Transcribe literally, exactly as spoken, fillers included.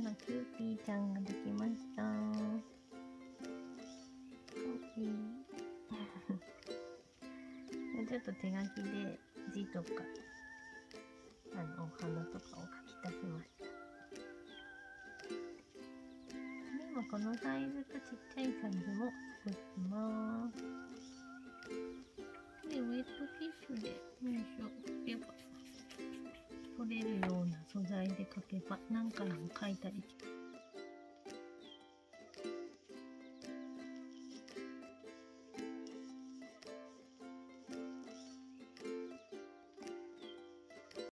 今キューピーちゃんができました。かわいい。ちょっと手書きで字とかあのお花とかを描き足しました。今このサイズとちっちゃいサイズも作ってます。で、ウェットティッシュでよいしょ書けば取れるような素材で描けば何回も描いたり